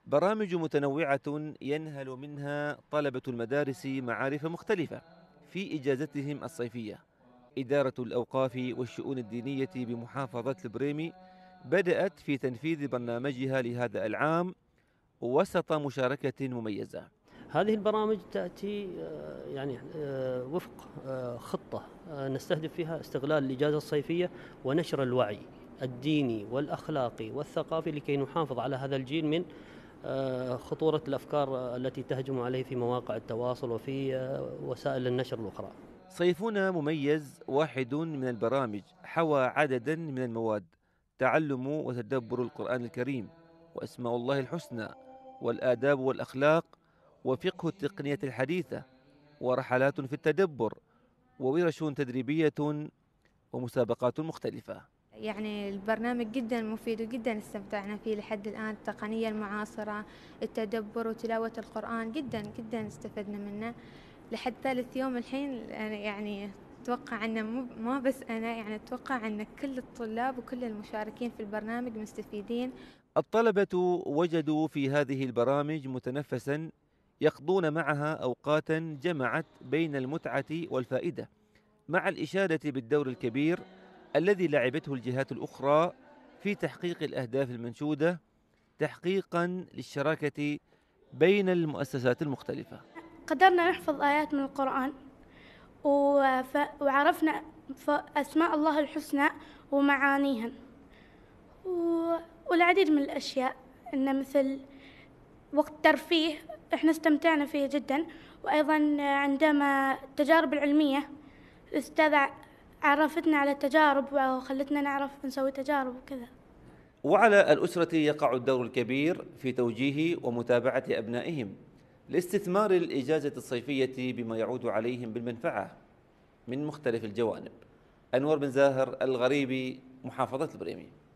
برامج متنوعة ينهل منها طلبة المدارس معارف مختلفة في إجازتهم الصيفية. إدارة الأوقاف والشؤون الدينية بمحافظة البريمي بدأت في تنفيذ برنامجها لهذا العام وسط مشاركة مميزة. هذه البرامج تأتي وفق خطة نستهدف فيها استغلال الإجازة الصيفية ونشر الوعي الديني والأخلاقي والثقافي لكي نحافظ على هذا الجيل من خطورة الأفكار التي تهجم عليه في مواقع التواصل وفي وسائل النشر الأخرى. صيفنا مميز واحد من البرامج حوى عددا من المواد: تعلم وتدبر القرآن الكريم، وأسماء الله الحسنى، والآداب والأخلاق، وفقه التقنية الحديثة، ورحلات في التدبر، وورش تدريبية، ومسابقات مختلفة. يعني البرنامج جدا مفيد وجدا استمتعنا فيه لحد الآن. التقنية المعاصرة، التدبر وتلاوة القرآن جدا جدا استفدنا منه لحد ثالث يوم الحين. أنا يعني أتوقع أن ما بس أنا، يعني أتوقع أن كل الطلاب وكل المشاركين في البرنامج مستفيدين. الطلبة وجدوا في هذه البرامج متنفسا يقضون معها أوقاتا جمعت بين المتعة والفائدة، مع الإشادة بالدور الكبير الذي لعبته الجهات الأخرى في تحقيق الأهداف المنشودة، تحقيقا للشراكة بين المؤسسات المختلفة. قدرنا نحفظ آيات من القرآن وعرفنا أسماء الله الحسنى ومعانيها والعديد من الأشياء، إن مثل وقت ترفيه إحنا استمتعنا فيه جدا. وأيضا عندما التجارب العلمية الأستاذة عرفتنا على التجارب وخلتنا نعرف نسوي تجارب وكذا. وعلى الأسرة يقع الدور الكبير في توجيه ومتابعة أبنائهم لاستثمار الإجازة الصيفية بما يعود عليهم بالمنفعة من مختلف الجوانب. أنور بن زاهر، الغريبي، محافظة البريمي.